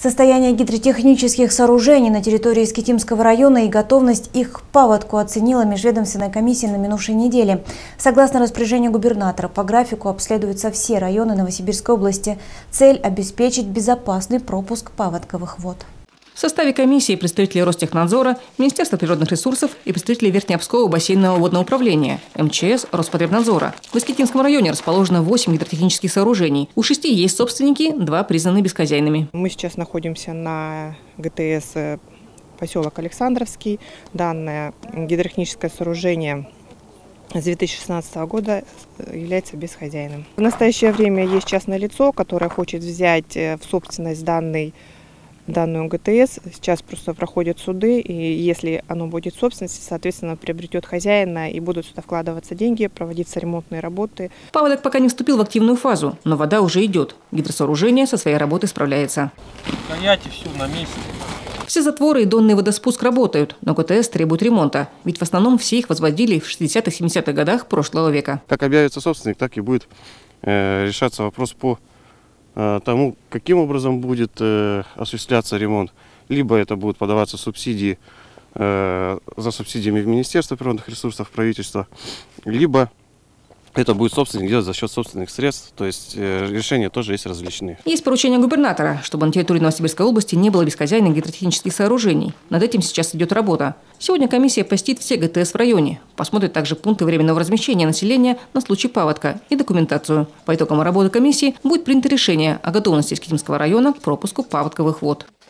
Состояние гидротехнических сооружений на территории Искитимского района и готовность их к паводку оценила межведомственная комиссия на минувшей неделе. Согласно распоряжению губернатора, по графику обследуются все районы Новосибирской области. Цель – обеспечить безопасный пропуск паводковых вод. В составе комиссии представители Ростехнадзора, Министерства природных ресурсов и представители Верхнеобского бассейнового водного управления, МЧС, Роспотребнадзора. В Искитимском районе расположено 8 гидротехнических сооружений. У 6 есть собственники, 2 признаны бесхозяйными. Мы сейчас находимся на ГТС поселок Александровский. Данное гидротехническое сооружение с 2016 года является бесхозяйным. В настоящее время есть частное лицо, которое хочет взять в собственность данную ГТС. Сейчас просто проходят суды, и если оно будет в собственности, соответственно, приобретет хозяина, и будут сюда вкладываться деньги, проводиться ремонтные работы. Паводок пока не вступил в активную фазу, но вода уже идет. Гидросооружение со своей работой справляется. Стоять и все на месте. Все затворы и донный водоспуск работают, но ГТС требует ремонта. Ведь в основном все их возводили в 60-70-х годах прошлого века. Как объявится собственник, так и будет решаться вопрос по тому, каким образом будет осуществляться ремонт. Либо это будут подаваться субсидии за субсидиями в Министерство природных ресурсов правительства, либо это будет собственник делать за счет собственных средств, то есть решения тоже есть различные. Есть поручение губернатора, чтобы на территории Новосибирской области не было бесхозяйных гидротехнических сооружений. Над этим сейчас идет работа. Сегодня комиссия посетит все ГТС в районе, посмотрит также пункты временного размещения населения на случай паводка и документацию. По итогам работы комиссии будет принято решение о готовности Искитимского района к пропуску паводковых вод.